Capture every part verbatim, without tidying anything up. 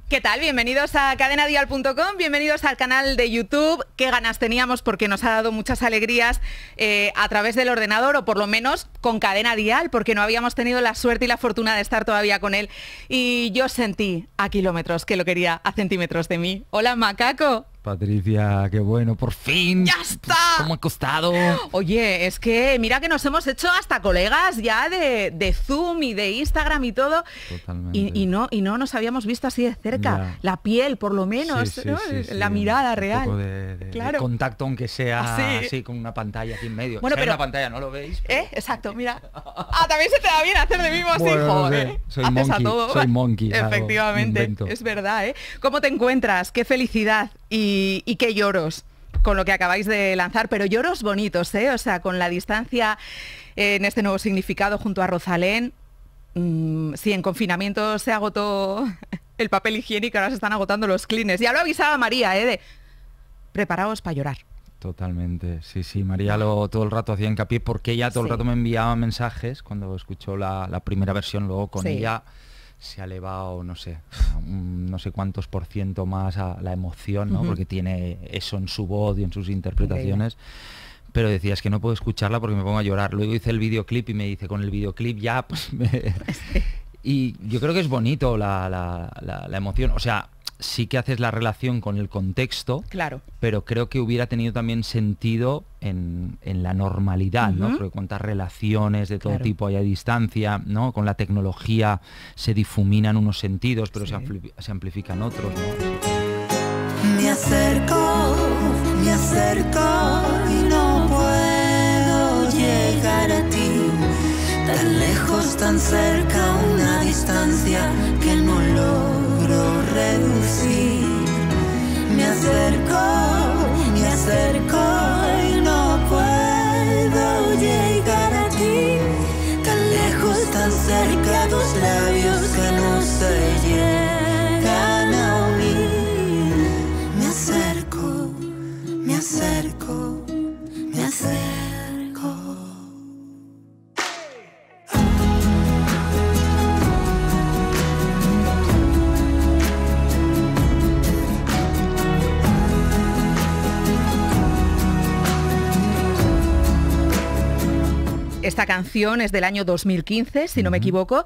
¿Qué tal? Bienvenidos a cadena dial punto com, bienvenidos al canal de YouTube. Qué ganas teníamos porque nos ha dado muchas alegrías eh, a través del ordenador, o por lo menos con Cadena Dial, porque no habíamos tenido la suerte y la fortuna de estar todavía con él. Y yo sentí a kilómetros que lo quería a centímetros de mí. Hola, macaco. Patricia, qué bueno, por fin. ¡Ya está! ¿Cómo ha costado? Oye, es que mira que nos hemos hecho hasta colegas ya de, de Zoom y de Instagram y todo. Totalmente. Y, y, no, y no nos habíamos visto así de cerca. Ya. La piel, por lo menos, sí, sí, ¿no? sí, sí, la sí. mirada Un real. poco de, de, claro. de contacto, aunque sea ¿Sí? así, con una pantalla aquí en medio. Bueno, o sea, pero una pantalla, ¿no lo veis? ¿Eh? Exacto, mira. Ah, también se te da bien hacer de mismo así, bueno, joder. No sé. Soy Haces monkey, a todo. soy monkey. Efectivamente, es verdad, ¿eh? ¿Cómo te encuentras? Qué felicidad y, y qué lloros con lo que acabáis de lanzar, pero lloros bonitos, ¿eh? O sea, con la distancia eh, en este nuevo significado junto a Rosalén. Mmm, sí, en confinamiento se agotó el papel higiénico, ahora se están agotando los clines. Ya lo avisaba María, ¿eh? De preparaos para llorar. Totalmente, sí, sí, María lo, todo el rato hacía hincapié porque ella todo sí. el rato me enviaba mensajes cuando escuchó la, la primera versión, luego con sí. ella se ha elevado, no sé, un, no sé cuántos por ciento más a la emoción, ¿no? Uh-huh. Porque tiene eso en su voz y en sus interpretaciones. Okay. Pero decía, es que no puedo escucharla porque me pongo a llorar. Luego hice el videoclip y me dice, con el videoclip ya, pues me... Y yo creo que es bonito la, la, la, la emoción, o sea, sí que haces la relación con el contexto, claro, pero creo que hubiera tenido también sentido en, en la normalidad, uh-huh. ¿no? Porque cuántas relaciones de todo claro. tipo hay a distancia, ¿no? Con la tecnología se difuminan unos sentidos, pero sí. se, ampli- se amplifican otros, ¿no? Me acerco, me acerco y no puedo llegar a ti. Tan lejos, tan cerca, una distancia que no logro reducir. Me acerco, me acerco y no puedo llegar a ti. Tan lejos, tan cerca, dos labios que no se llegan a unir. Me acerco, me acerco, me acerco. Esta canción es del año dos mil quince, si no me equivoco.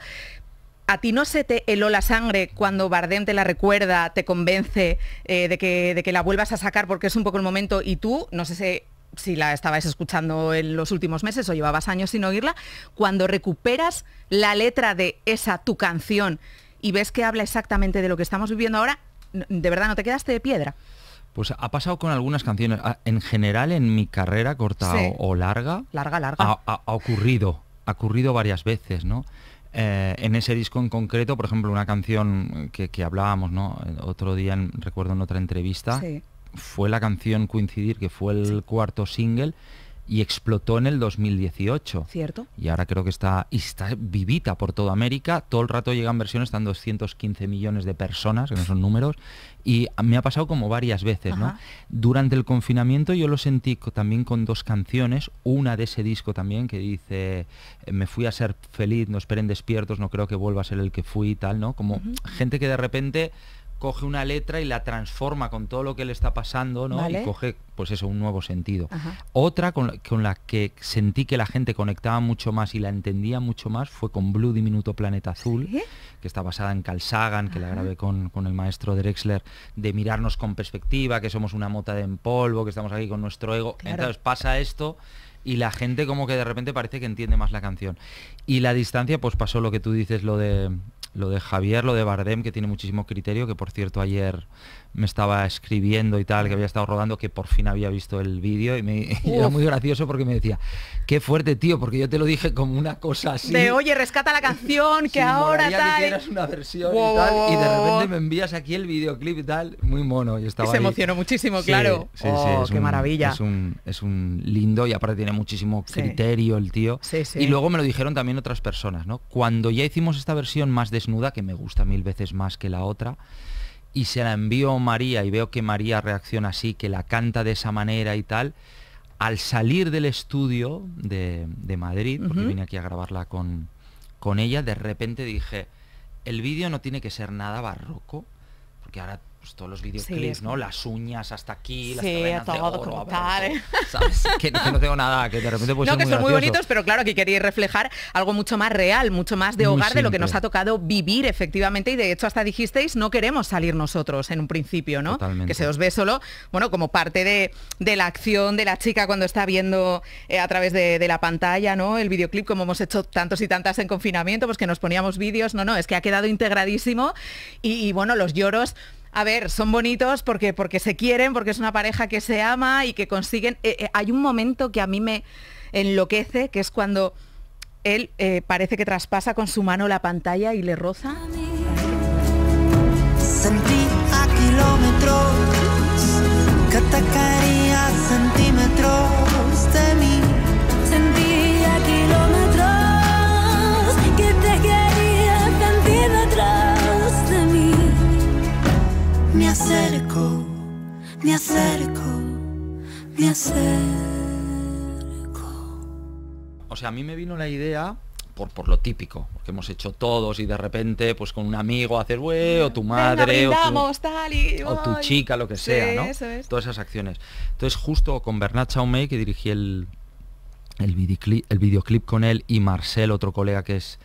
¿A ti no se te heló la sangre cuando Bardem te la recuerda, te convence eh, de, que, de que la vuelvas a sacar porque es un poco el momento, y tú, no sé si, si la estabais escuchando en los últimos meses o llevabas años sin oírla, cuando recuperas la letra de esa tu canción y ves que habla exactamente de lo que estamos viviendo ahora, ¿de verdad no te quedaste de piedra? Pues ha pasado con algunas canciones. En general, en mi carrera, corta sí. o, o larga, larga, larga. Ha, ha, ha ocurrido, ha ocurrido varias veces, ¿no? Eh, en ese disco en concreto, por ejemplo, una canción que, que hablábamos, ¿no? Otro día, en, recuerdo en otra entrevista, sí. fue la canción Coincidir, que fue el sí. cuarto single, y explotó en el dos mil dieciocho. Cierto. Y ahora creo que está, y está vivita por toda América. Todo el rato llegan versiones, están doscientos quince millones de personas, que no son números, y me ha pasado como varias veces, Ajá. ¿no? Durante el confinamiento yo lo sentí también con dos canciones, una de ese disco también que dice, me fui a ser feliz, no esperen despiertos, no creo que vuelva a ser el que fui y tal, ¿no? Como uh-huh. gente que de repente coge una letra y la transforma con todo lo que le está pasando, ¿no? Vale. Y coge, pues eso, un nuevo sentido. Ajá. Otra con la, con la que sentí que la gente conectaba mucho más y la entendía mucho más fue con Blue Diminuto Planeta Azul, ¿sí? que está basada en Carl Sagan, que Ajá. la grabé con, con el maestro Drexler, de mirarnos con perspectiva, que somos una mota de en polvo, que estamos aquí con nuestro ego. Claro. Entonces pasa esto y la gente como que de repente parece que entiende más la canción. Y la distancia, pues pasó lo que tú dices, lo de... lo de Javier, lo de Bardem, que tiene muchísimo criterio, que por cierto ayer me estaba escribiendo y tal, que había estado rodando, que por fin había visto el vídeo y, me, y era muy gracioso porque me decía, qué fuerte, tío, porque yo te lo dije como una cosa así. De, oye, rescata la canción, que ahora tal. Que eras una versión wow. y tal, y de repente me envías aquí el videoclip y tal, muy mono. Y estaba se ahí. emocionó muchísimo, sí, claro. Sí, oh, sí, qué un, maravilla. Es un, es un lindo y aparte tiene muchísimo sí. criterio el tío. Sí, sí. Y luego me lo dijeron también otras personas, ¿no? Cuando ya hicimos esta versión más desnuda, que me gusta mil veces más que la otra, y se la envío a María y veo que María reacciona así, que la canta de esa manera y tal, al salir del estudio de, de Madrid, porque uh-huh. vine aquí a grabarla con, con ella, de repente dije, el vídeo no tiene que ser nada barroco, porque ahora pues, todos los videoclips, sí, ¿no? Las uñas hasta aquí, las sí, cadenas todo de oro, como a ver, tal, ¿eh? ¿sabes? Que, que no tengo nada, que de repente puede no, ser que muy son muy gracioso. bonitos, pero claro, aquí queréis reflejar algo mucho más real, mucho más de Muy hogar, de lo que simple. nos ha tocado vivir, efectivamente, y de hecho hasta dijisteis, no queremos salir nosotros en un principio, ¿no? Totalmente. Que se os ve solo, bueno, como parte de, de la acción de la chica cuando está viendo eh, a través de, de la pantalla, ¿no? El videoclip, como hemos hecho tantos y tantas en confinamiento, pues que nos poníamos vídeos, no, no, es que ha quedado integradísimo y, y bueno, los lloros, a ver, son bonitos porque, porque se quieren, porque es una pareja que se ama y que consiguen... Eh, eh, hay un momento que a mí me enloquece, que es cuando él eh, parece que traspasa con su mano la pantalla y le roza. Sentí a kilómetros que te quería centímetros de mí. Sentí a kilómetros que te quería centímetros de mí. Me acerco, me acerco, me acerco. O sea, a mí me vino la idea por, por lo típico, porque hemos hecho todos y de repente, pues con un amigo haces, güey, o tu madre, Venga, o, brindamos, tu, tal y, o tu chica, lo que sea, sí, ¿no? eso es. Todas esas acciones. Entonces, justo con Bernat Chaumey, que dirigí el, el, videoclip, el videoclip con él, y Marcel, otro colega que es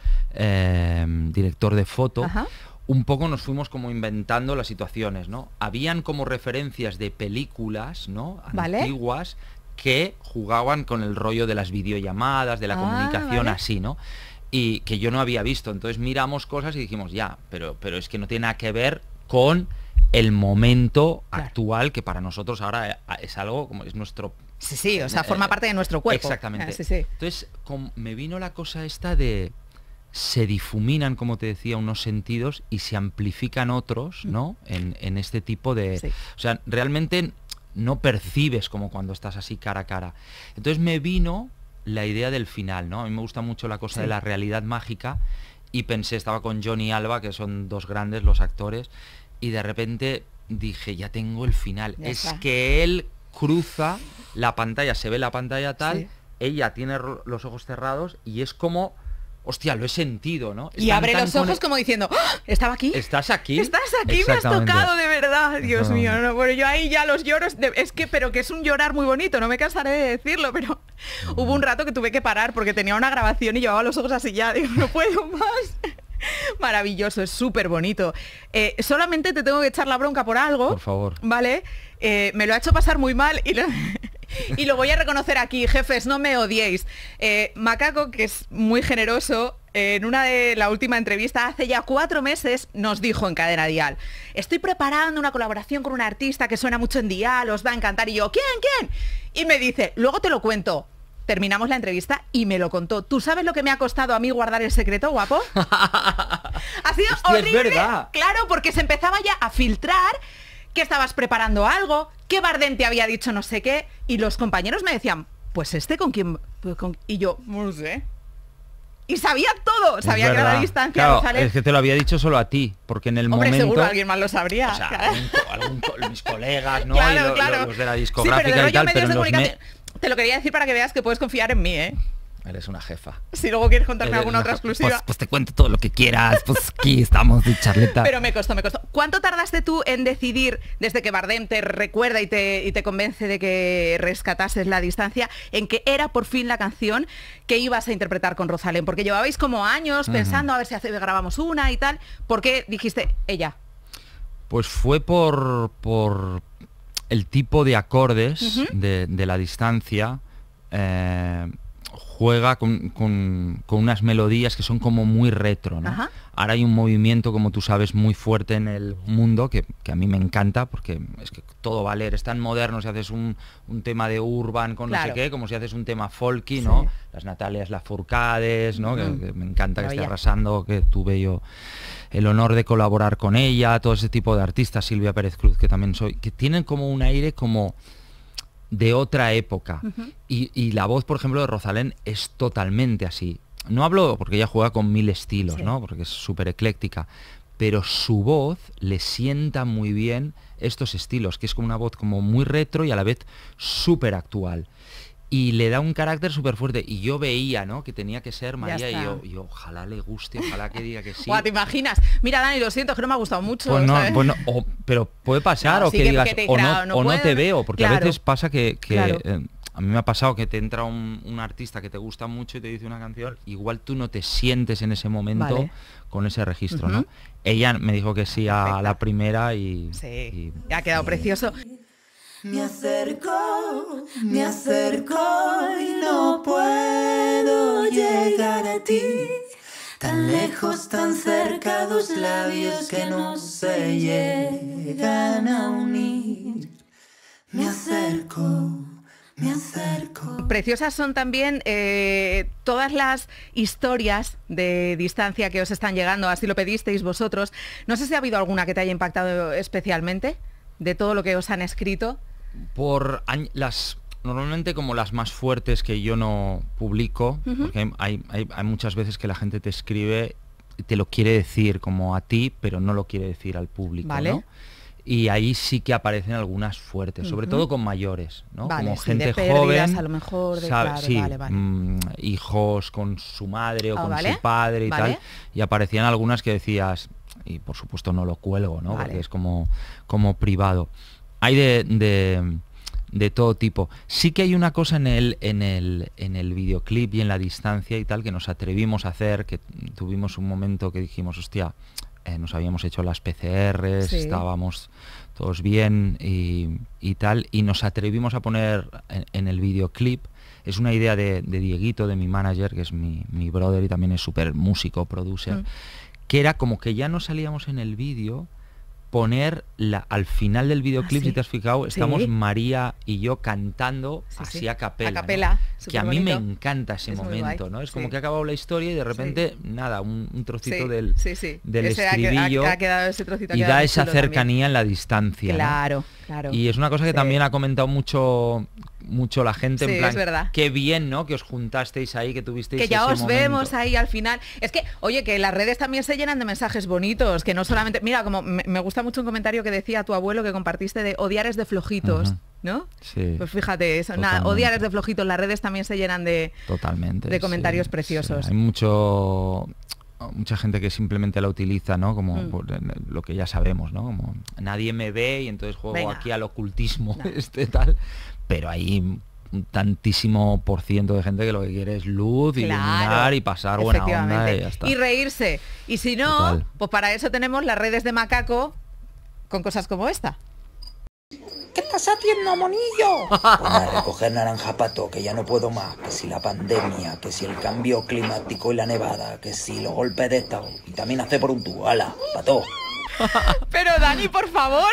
eh, director de foto, Ajá. un poco nos fuimos como inventando las situaciones, ¿no? Habían como referencias de películas, ¿no? Vale. Antiguas, que jugaban con el rollo de las videollamadas, de la Ah, comunicación vale. así, ¿no? Y que yo no había visto. Entonces miramos cosas y dijimos, ya, pero, pero es que no tiene nada que ver con el momento Claro. actual, que para nosotros ahora es algo como es nuestro... Sí, sí, o sea, forma parte de nuestro cuerpo. Exactamente. Ah, sí, sí. Entonces com- me vino la cosa esta de... se difuminan, como te decía, unos sentidos y se amplifican otros, ¿no? En, en este tipo de... Sí. O sea, realmente no percibes como cuando estás así cara a cara. Entonces me vino la idea del final, ¿no? A mí me gusta mucho la cosa Sí. de la realidad mágica y pensé, estaba con Johnny Alba, que son dos grandes los actores, y de repente dije, ya tengo el final. Ya es está. que él cruza la pantalla, se ve la pantalla tal, Sí. ella tiene ro- los ojos cerrados y es como... Hostia, lo he sentido, ¿no? Y Están abre tan los ojos conect- como diciendo, ¡Ah! ¿estaba aquí? ¿Estás aquí? Estás aquí, me has Exactamente. tocado de verdad, Dios Exactamente. mío. No, bueno, yo ahí ya los lloros, de- es que, pero que es un llorar muy bonito, no me cansaré de decirlo, pero hubo un rato que tuve que parar porque tenía una grabación y llevaba los ojos así ya, digo, no puedo más. Maravilloso, es súper bonito. Eh, solamente te tengo que echar la bronca por algo. Por favor. ¿Vale? Eh, me lo ha hecho pasar muy mal y lo, y lo voy a reconocer aquí, jefes, no me odiéis. Eh, Macaco, que es muy generoso, eh, en una de la última entrevista, hace ya cuatro meses, nos dijo en Cadena Dial, estoy preparando una colaboración con un artista que suena mucho en Dial, os va a encantar. Y yo, ¿quién, quién? Y me dice, luego te lo cuento. Terminamos la entrevista y me lo contó. ¿Tú sabes lo que me ha costado a mí guardar el secreto, guapo? Ha sido Hostia, es horrible. verdad. Claro, porque se empezaba ya a filtrar que estabas preparando algo, que Bardem te había dicho no sé qué, y los compañeros me decían, pues este con quién... pues con-". Y yo, no sé. Y sabía todo, Es sabía que era verdad. la distancia, Claro, González. es que te lo había dicho solo a ti, porque en el Hombre, momento... seguro alguien más lo sabría. O sea, claro. algún co- algún co- mis colegas, ¿no? Claro, y lo- lo- claro. los de la Sí, discográfica pero de y rollo tal, medios pero de en los me... comunicación. Te lo quería decir para que veas que puedes confiar en mí, ¿eh? Eres una jefa. Si luego quieres contarme Eres alguna una otra jefa. exclusiva. Pues, pues te cuento todo lo que quieras, pues aquí estamos de charleta. Pero me costó, me costó. ¿Cuánto tardaste tú en decidir, desde que Bardem te recuerda y te, y te convence de que rescatases la distancia, en que era por fin la canción que ibas a interpretar con Rosalén? Porque llevabais como años pensando a ver si hace- grabamos una y tal. ¿Por qué dijiste ella? Pues fue por, por el tipo de acordes Ujú. de, de la distancia. eh, juega con, con- con unas melodías que son como muy retro, ¿no? Ajá. Ahora hay un movimiento, como tú sabes, muy fuerte en el mundo, que, que a mí me encanta, porque es que todo va a leer, es tan moderno si haces un, un tema de urban con no Claro. sé qué, como si haces un tema folky, ¿no? Sí. Las Natalias Lafourcades, ¿no? Que- Mm. que me encanta que esté Maravilla. arrasando, que tuve yo el honor de colaborar con ella, todo ese tipo de artistas, Silvia Pérez Cruz, que también soy, que tienen como un aire como de otra época. Ujú. y, y la voz, por ejemplo, de Rosalén es totalmente así. No hablo porque ella juega con mil estilos, Sí. ¿no? Porque es súper ecléctica, pero su voz le sienta muy bien estos estilos, que es como una voz como muy retro y a la vez súper actual. y le da un carácter súper fuerte. Y yo veía, ¿no?, que tenía que ser Ya María, y está. yo, yo, ojalá le guste, ojalá que diga que sí. Buah, ¿te imaginas? Mira, Dani, lo siento, que no me ha gustado mucho. Pues no, ¿sabes? pues no, o- pero puede pasar, No, o sí que, que- digas, que te o dijera, no, no o no puedo. te veo, porque a Claro. veces pasa que, que, Claro. eh, a mí me ha pasado que te entra un, un artista que te gusta mucho y te dice una canción, igual tú no te sientes en ese momento Vale. con ese registro, Ujú. ¿no? Ella me dijo que sí a Perfecta. la primera y... Sí, y- ha quedado precioso. Me acerco, me acerco y no puedo llegar a ti. Tan lejos, tan cerca, dos labios que no se llegan a unir. Me acerco, me acerco. Preciosas son también eh, todas las historias de distancia que os están llegando, así lo pedisteis vosotros. No sé si ha habido alguna que te haya impactado especialmente de todo lo que os han escrito. por añ- las normalmente como las más fuertes que yo no publico, Ujú. porque hay, hay- hay muchas veces que la gente te escribe y te lo quiere decir como a ti, pero no lo quiere decir al público, Vale. ¿no? Y ahí sí que aparecen algunas fuertes, sobre Ujú. todo con mayores, ¿no? Vale, como sí, gente de pérdidas, joven, a lo mejor, de- sabe- claro, sí, vale, vale. mm, hijos con su madre o Ah, con vale, su padre y vale. tal, y aparecían algunas que decías, y por supuesto no lo cuelgo, ¿no? Vale. Porque es como, como privado. Hay de, de, de todo tipo. Sí que hay una cosa en el, en el, en el videoclip y en la distancia y tal que nos atrevimos a hacer, que tuvimos un momento que dijimos, hostia, eh, nos habíamos hecho las P C Rs, Sí. estábamos todos bien y, y tal, y nos atrevimos a poner en, en el videoclip. Es una idea de, de Dieguito, de mi manager, que es mi, mi brother y también es súper músico, producer, Mm. que era como que ya no salíamos en el vídeo, poner la, al final del videoclip, Ah, sí. si te has fijado, estamos Sí. María y yo cantando Sí, así sí. a capela. A ¿no? capela, Que a mí me superbonito. encanta ese Es muy momento, guay, ¿no? Es sí. como que ha acabado la historia y de repente, nada, un, un trocito Sí, del, sí, sí. del Ese ha que- ha- estribillo ha quedado ese trocito, ha y quedado da muy esa chulo también. cercanía en la distancia, ¿no? Claro, claro. Y es una cosa que Sí. también ha comentado mucho mucho la gente, Sí, en plan, es verdad. qué bien, ¿no? Que os juntasteis ahí, que tuvisteis Que ya ese os momento. vemos ahí al final. Es que, oye, que las redes también se llenan de mensajes bonitos, que no solamente... Mira, como me, me gusta mucho un comentario que decía tu abuelo que compartiste de odiar es de flojitos, Ujú. ¿no? Sí, Pues fíjate, eso, nada, totalmente. odiar es de flojitos, las redes también se llenan de... totalmente. de comentarios sí, preciosos. sí. Hay mucho mucha gente que simplemente la utiliza, ¿no? Como Mm. por, eh, lo que ya sabemos, ¿no? Como nadie me ve y entonces juego Venga. aquí al ocultismo, No. este tal, pero hay un tantísimo por ciento de gente que lo que quiere es luz, Claro, iluminar y pasar buena onda efectivamente. y ya está. Y reírse. Y si no, Total. pues para eso tenemos las redes de Macaco con cosas como esta. ¿Qué estás haciendo, monillo? Pues nada, recoger naranja pato, que ya no puedo más, que si la pandemia, que si el cambio climático y la nevada, que si los golpes de estado, y también hace por un tubo, ala, pato. Pero Dani, por favor.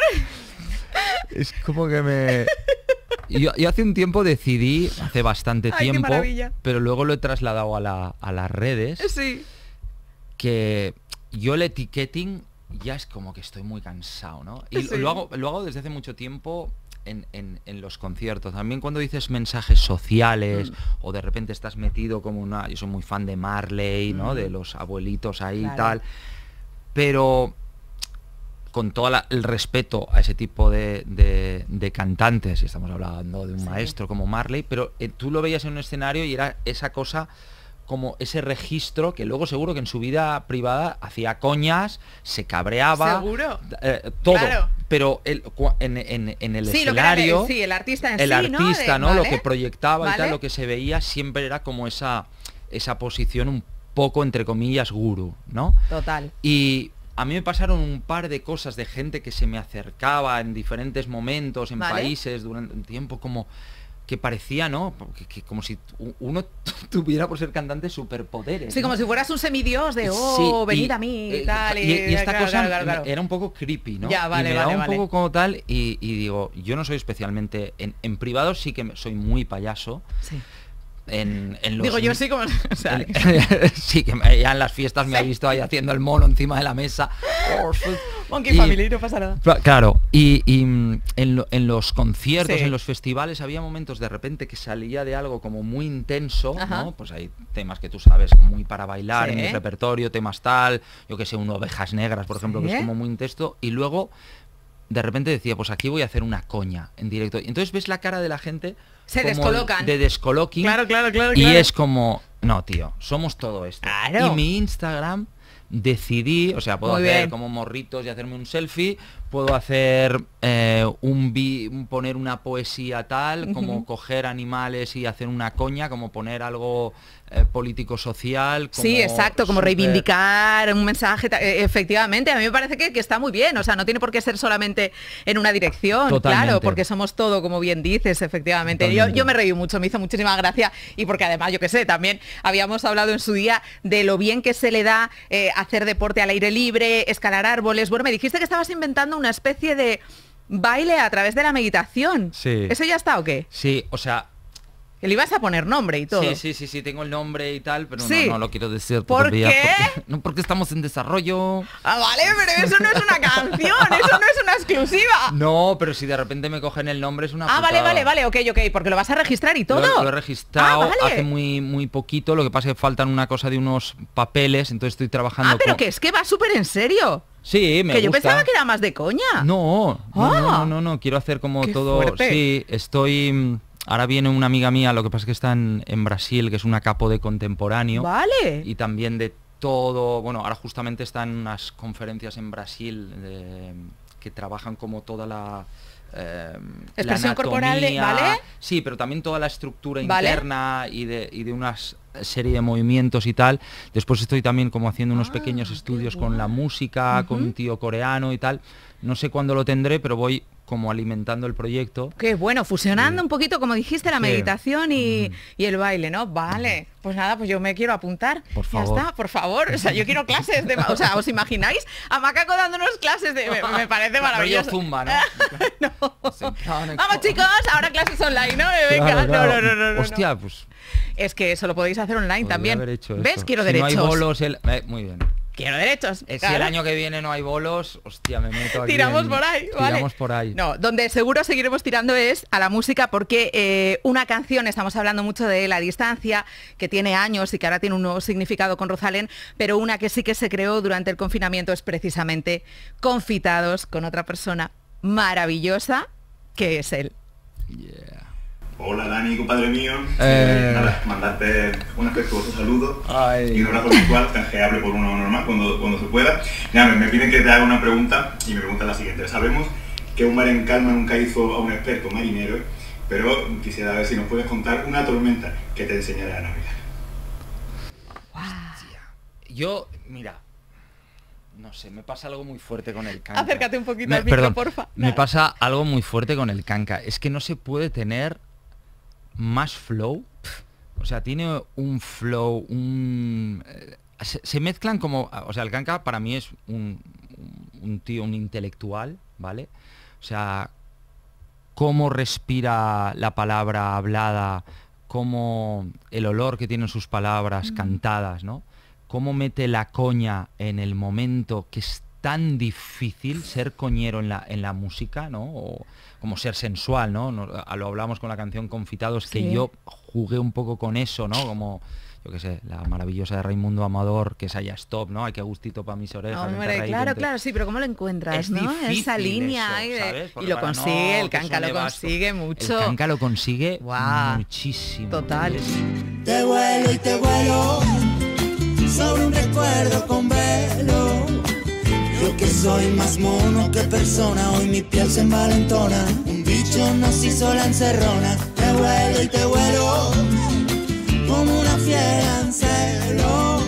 Es como que me... Yo, yo hace un tiempo decidí, hace bastante Ay, qué tiempo, maravilla. pero luego lo he trasladado a, la, a las redes, Sí. que yo el etiqueting ya es como que estoy muy cansado, ¿no? Y Sí. lo, hago, lo hago desde hace mucho tiempo en, en- en los conciertos. También cuando dices mensajes sociales Mm. o de repente estás metido como una... Yo soy muy fan de Marley, ¿no? Mm. De los abuelitos ahí Claro. y tal. Pero con todo la- el respeto a ese tipo de, de- de cantantes, y estamos hablando de un Sí. maestro como Marley, pero eh, tú lo veías en un escenario y era esa cosa como ese registro que luego seguro que en su vida privada hacía coñas, se cabreaba, Seguro. eh, todo, Claro. pero el, cua- en, en- en el Sí, lo que era el- escenario, sí, el artista en el sí, ¿no? artista, De- ¿no? Lo vale. que proyectaba y Vale. tal, lo que se veía siempre era como esa, esa posición un poco, entre comillas, gurú, ¿no? Total. Y a mí me pasaron un par de cosas de gente que se me acercaba en diferentes momentos, en Vale. países, durante un tiempo, como que parecía, ¿no? Que, que como si u- uno tuviera por ser cantante superpoderes. Sí, ¿no? como si fueras un semidios de, Sí, oh, y- venid a mí y eh, tal. y, y esta claro, cosa claro, claro, me- claro. era un poco creepy, ¿no? Ya, vale, y me vale, daba un vale. poco como tal y, y digo, yo no soy especialmente... En, en privado sí que me- soy muy payaso. Sí. En, en los Digo, yo sí como... o sea, en- sí, que me- ya en las fiestas me ha visto ahí haciendo el mono encima de la mesa. Oh, soy- Monkey y- Family, no pasa nada. Cla- Claro, y, y, mm, en, lo- en los conciertos, Sí. en los festivales, había momentos de repente que salía de algo como muy intenso, Ajá. ¿no? Pues hay temas que tú sabes, muy para bailar en Sí. mi repertorio, temas tal, yo que sé, un Ovejas Negras, por ejemplo, que Sí. es como muy intenso, y luego de repente decía, pues aquí voy a hacer una coña en directo. Y entonces ves la cara de la gente... Se como descolocan. De descoloquing. Claro, claro, claro. Y claro. es como, no, tío, somos todo esto. Claro. Y mi Instagram decidí, o sea, puedo Muy hacer bien. como morritos y hacerme un selfie, puedo hacer eh, un vi poner una poesía tal, como Ujú. coger animales y hacer una coña, como poner algo eh, político-social. Sí, exacto, como súper- reivindicar un mensaje, ta- eh, efectivamente, a mí me parece que, que está muy bien, o sea, no tiene por qué ser solamente en una dirección, Totalmente. claro, porque somos todo, como bien dices, efectivamente. Yo, Totalmente. yo me reí mucho, me hizo muchísima gracia y porque además, yo qué sé, también habíamos hablado en su día de lo bien que se le da eh, hacer deporte al aire libre, escalar árboles. Bueno, me dijiste que estabas inventando una especie de baile a través de la meditación. Sí. ¿Eso ya está o qué? Sí, o sea, Que le ibas a poner nombre y todo. sí, sí, sí, sí, tengo el nombre y tal, pero Sí. no, no lo quiero decir ¿Por todavía. qué? Porque, no, porque estamos en desarrollo. Ah, vale, pero eso no es una canción, eso no es una exclusiva. No, pero si de repente me cogen el nombre es una Ah, vale, putada. vale, vale, ok, ok, porque lo vas a registrar y todo. Lo, lo he registrado Ah, vale. hace muy muy poquito, lo que pasa es que faltan una cosa de unos papeles, entonces estoy trabajando Ah, pero con- que es que va súper en serio. Sí, me que yo gusta. pensaba que era más de coña. No, no, Ah. no, no, no, no, quiero hacer como Qué todo... fuerte. Sí, estoy... mm, Ahora viene una amiga mía, lo que pasa es que está en, en Brasil, que es una capo de contemporáneo. Vale. Y también de todo... Bueno, ahora justamente está en unas conferencias en Brasil de- que trabajan como toda la... eh, la Expresión corporal de- anatomía. ¿vale? Sí, pero también toda la estructura Vale. interna y de, y de una serie de movimientos y tal. Después estoy también como haciendo unos Ah, pequeños qué estudios guay. con la música, con un tío coreano y tal. No sé cuándo lo tendré, pero voy como alimentando el proyecto. Qué bueno, fusionando Sí. un poquito, como dijiste, la Sí. meditación y, y el baile, ¿no? Vale, pues nada, pues yo me quiero apuntar. Por Ya favor. está, por favor. O sea, yo quiero clases de... ma- O sea, ¿os imagináis a Macaco dándonos clases de... Me, me parece maravilloso. Rollo zumba, ¿no? No. Se entraban Vamos, en- chicos, ahora clases online, ¿no? Eh, Venga, Claro, claro. no, no, no, no, no. Hostia, pues Es que eso lo podéis hacer online podría también. haber hecho ¿Ves? esto. Quiero Si derechos. no hay bolos, el... eh, muy bien. Quiero derechos. Eh, Si claro. el año que viene no hay bolos, hostia, me meto aquí. Tiramos en- por ahí, ¿vale? Tiramos por ahí. No, donde seguro seguiremos tirando es a la música porque eh, una canción, estamos hablando mucho de La Distancia, que tiene años y que ahora tiene un nuevo significado con Rosalén, pero una que sí que se creó durante el confinamiento es precisamente Confitados con otra persona maravillosa que es él. Yeah. Hola Dani, compadre mío. Eh. Nada, mandarte un afectuoso saludo Ay. y un abrazo virtual, canjeable por uno normal cuando, cuando se pueda. Nada, me, me piden que te haga una pregunta y mi pregunta es la siguiente. Sabemos que un mar en calma nunca hizo a un experto marinero, pero quisiera ver si nos puedes contar una tormenta que te enseñará a navegar. Yo, mira, no sé, me pasa algo muy fuerte con el canca. Acércate un poquito Me- al micro, perdón, porfa. Me Nada. pasa algo muy fuerte con el canca. Es que no se puede tener más flow. O sea, tiene un flow, un... eh, Se, se mezclan como... O sea, el canca para mí es un, un tío, un intelectual, ¿vale? O sea, cómo respira la palabra hablada, cómo el olor que tienen sus palabras cantadas, ¿no? Cómo mete la coña en el momento que es tan difícil ser coñero en la, en la música, ¿no? O como ser sensual, ¿no? No- a- lo hablamos con la canción Confitados, que Sí. yo jugué un poco con eso, ¿no? Como, yo qué sé, la maravillosa de Raimundo Amador, que es allá stop, ¿no? Hay que gustito para mis orejas. Hombre, Enterradito, claro, enter- claro, sí, pero ¿cómo lo encuentras, Es no? difícil Esa línea eso, ahí de- ¿sabes? y Porque lo para consigue, no el que canca lo suene vasto. consigue mucho. El canca lo consigue Guau. muchísimo. Total. Entonces, Te vuelo y te vuelo sobre un recuerdo con velo. Yo que soy más mono que persona, hoy mi piel se envalentona. Un bicho nos hizo la encerrona. Te vuelo y te vuelo como una fiera en celo.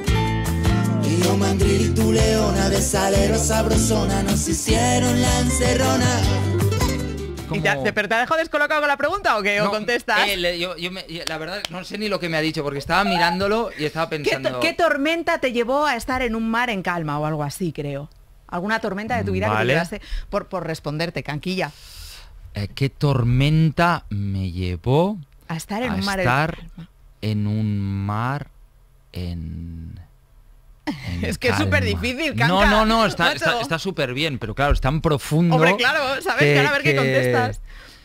Y yo mandril y tu leona, de salero sabrosona, nos hicieron la encerrona. ¿Y te, como- te- pero te ha dejado descolocado con la pregunta o qué? ¿O No, contestas? eh, le- yo- yo me- la verdad no sé ni lo que me ha dicho porque estaba mirándolo y estaba ¿Qué, to- pensando. qué tormenta te llevó a estar en un mar en calma o algo así, creo? ¿Alguna tormenta de tu vida que te Vale. llevase por, por responderte, canquilla? eh, ¿Qué tormenta me llevó A estar en a un mar estar en calma. en un mar en... en Es que es calma? súper difícil, canca. No, no, no, está macho. está- está súper bien, pero claro, es tan profundo. Hombre, claro, ¿sabes? Que ahora a ver qué contestas.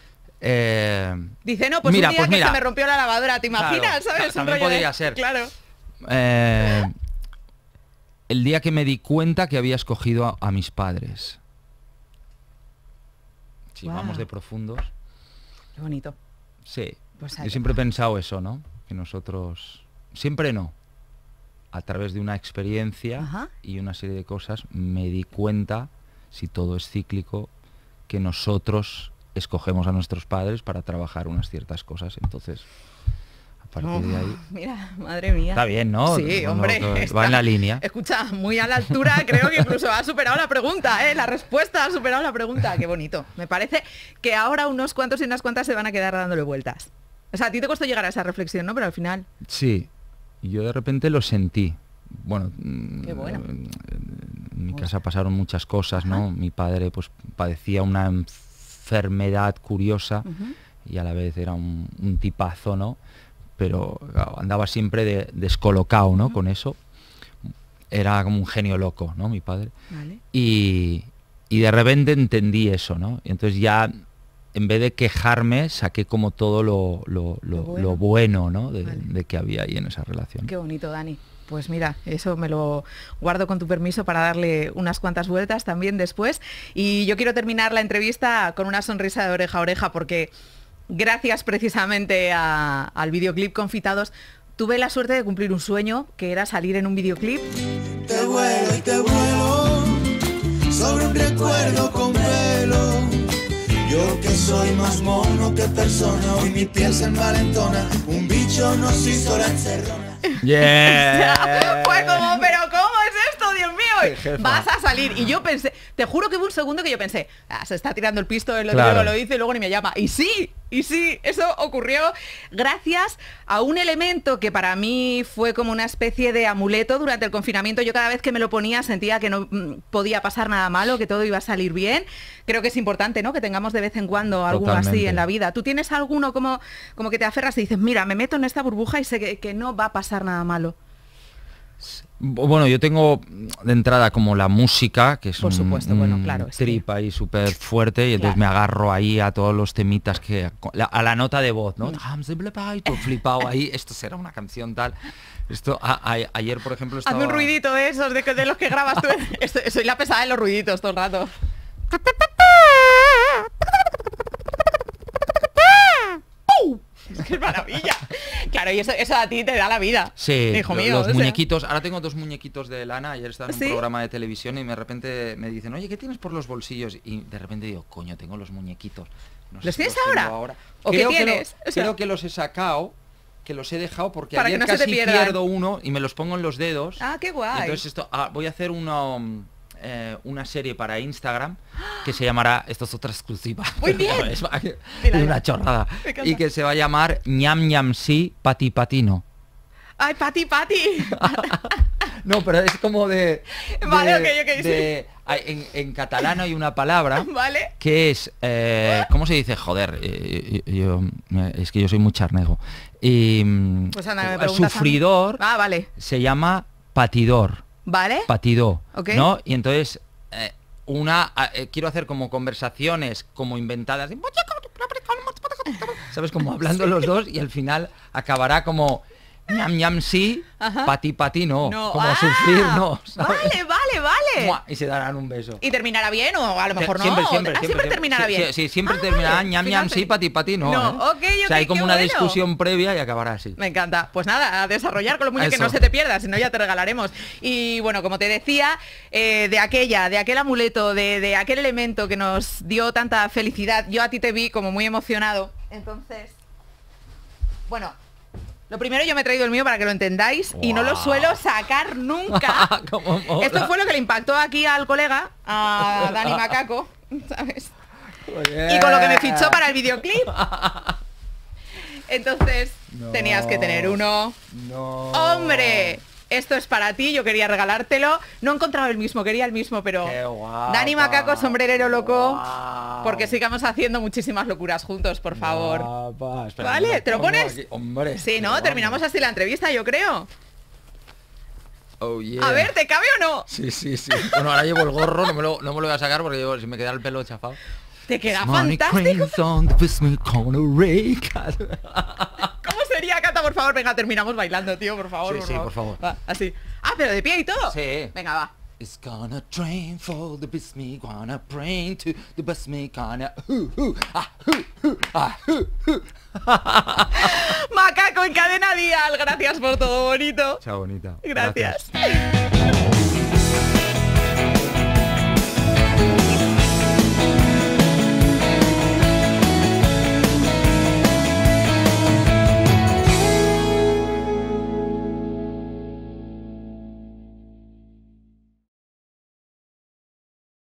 eh, Dice, no, pues Mira, un día pues que mira. se me rompió la lavadora, ¿te Claro, imaginas? ¿Sabes? ta- Un también rollo de- podría ser. Claro. Eh, el día que me di cuenta que había escogido a, a mis padres. si Wow. vamos de profundos. Qué bonito. Sí, Pues yo ahí siempre he va. pensado eso, ¿no? Que nosotros, siempre no, a través de una experiencia Ajá. y una serie de cosas, me di cuenta, si todo es cíclico, que nosotros escogemos a nuestros padres para trabajar unas ciertas cosas. Entonces, a partir de ahí... Oh, mira, madre mía. Está bien, ¿no? Sí, Bueno, hombre. va está- en la línea. Escucha, muy a la altura, creo que incluso ha superado la pregunta, ¿eh? La respuesta ha superado la pregunta. Qué bonito. Me parece que ahora unos cuantos y unas cuantas se van a quedar dándole vueltas. O sea, a ti te costó llegar a esa reflexión, ¿no? Pero al final... Sí, y yo de repente lo sentí. Bueno, Qué bueno. en mi casa pasaron muchas cosas, ¿no? Mi padre pues padecía una enfermedad curiosa Ujú. y a la vez era un, un tipazo, ¿no? Pero claro, andaba siempre de, descolocado, ¿no? Con eso. Era como un genio loco, ¿no? Mi padre. Vale. Y, y de repente entendí eso, ¿no? Y entonces ya, en vez de quejarme, saqué como todo lo, lo, lo, Lo bueno. lo bueno, ¿no? De, Vale. de que había ahí en esa relación. Qué bonito, Dani. Pues mira, eso me lo guardo con tu permiso para darle unas cuantas vueltas también después. Y yo quiero terminar la entrevista con una sonrisa de oreja a oreja porque gracias precisamente a- al videoclip Confitados tuve la suerte de cumplir un sueño que era salir en un videoclip. Te vuelo y te vuelo sobre un recuerdo con velo. Yo que soy más mono que persona, hoy mi piel se envalentona. Un bicho nos hizo la encerrona. Yeah. Fue como, pero ¿cómo es esto, Dios Qué mío? jefa. Vas a salir. Y yo pensé, te juro que hubo un segundo que yo pensé, ah, se está tirando el pisto, lo Claro. digo, lo dice y luego ni me llama. Y sí, y sí, eso ocurrió gracias a un elemento que para mí fue como una especie de amuleto durante el confinamiento. Yo cada vez que me lo ponía sentía que no mm, podía pasar nada malo, que todo iba a salir bien. Creo que es importante, ¿no? Que tengamos de vez en cuando alguno así Totalmente. en la vida. ¿Tú tienes alguno como, como que te aferras y dices, mira, me meto en esta burbuja y sé que, que no va a pasar nada malo? Bueno, yo tengo de entrada como la música, que es Por un, supuesto, bueno, un claro, sí. trip ahí súper fuerte, y entonces Claro. me agarro ahí a todos los temitas que... la- a la nota de voz, ¿no? Y todo flipado ahí, esto será una canción tal. Esto, a- a- ayer, por ejemplo, estaba... Hazme un ruidito de esos, de, que- de los que grabas tú. Estoy- Soy la pesada de los ruiditos todo el rato. ¡Pum! ¡Qué maravilla! Claro, y eso, eso a ti te da la vida. Sí, hijo lo- mío. los o sea. muñequitos. Ahora tengo dos muñequitos de lana. Ayer estaba en ¿Sí? un programa de televisión y de repente me dicen, oye, ¿qué tienes por los bolsillos? Y de repente digo, coño, tengo los muñequitos. No sé ¿Los si tienes tengo ahora? ¿O qué Creo que lo- tienes? O sea- creo que los he sacado, que los he dejado porque Para que ayer no se te casi pierdan. pierdo uno y me los pongo en los dedos. Ah, qué Y guay. entonces esto, ah, voy a hacer uno, mm, eh, una serie para Instagram que se llamará, esto es otra exclusiva. Muy bien. Es, es Dila, una dila. chorrada. Me encanta. Y que se va a llamar ñam ñam sí pati patino. Ay, Pati, Pati. No, pero es como de... Vale, de- ok, ok, sí. de- hay- en, en catalán hay una palabra ¿Vale? que es... eh, ¿Cómo se dice? Joder, eh, yo, es que yo soy muy charnego. Y, mm, Pues anda, me el preguntas a mí. sufridor Ah, vale. se llama patidor. ¿Vale? Patidó, Ok. ¿no? Y entonces, eh, una... eh, quiero hacer como conversaciones como inventadas. de, ¿Sabes? Como hablando los dos y al final acabará como... ñam ñam sí, Ajá. pati pati no. No. Como Ah, sufrir no. ¿sabes? Vale, vale, vale. Mua, y se darán un beso. ¿Y terminará bien o a lo mejor no? Siempre, siempre, Ah, siempre, terminará sí, bien. Sí, sí, siempre Ah, terminará vale, ñam ñam fíjate. sí, pati pati no. No, ¿eh? ok, O sea, hay ok, como qué una bueno. discusión previa y acabará así. Me encanta. Pues nada, a desarrollar con los muñecos, que Eso. no se te pierda, si no ya te regalaremos. Y bueno, como te decía, eh, de aquella, de aquel amuleto, de, de aquel elemento que nos dio tanta felicidad, yo a ti te vi como muy emocionado. Entonces, bueno, lo primero yo me he traído el mío para que lo entendáis y no lo Guau. suelo sacar nunca. Cómo mola. Esto fue lo que le impactó aquí al colega, a Dani Macaco, ¿sabes? Y con lo que me fichó para el videoclip. Entonces, No. tenías que tener uno. No. ¡Hombre! Esto es para ti, yo quería regalártelo. No he encontrado el mismo, quería el mismo, pero... Qué guapa. Dani Macaco, sombrerero loco. Guau. Porque sigamos haciendo muchísimas locuras juntos, por favor. Guapa. Espera, Vale, me ¿te lo pongo pones? aquí. Hombre. Sí, ¿no? pero Terminamos vamos. así la entrevista, yo creo. Oh, yeah. A ver, ¿te cabe o no? Sí, sí, sí. Bueno, ahora llevo el gorro, no me lo, no me lo voy a sacar porque llevo, si me queda el pelo chafado. Te queda Money fantástico. cranes on the business corner rake. ¿Cómo sería, Cata, por favor? Venga, terminamos bailando, tío, por favor. Sí, sí, por favor. Va, así. Ah, pero de pie y todo. Sí. Venga, va. It's gonna train for the best me, gonna train to the best me, gonna hoo hoo ah hoo hoo ah hoo hoo. Macaco en Cadena Dial, gracias por todo, bonito. Chao, bonita. Gracias. Gracias.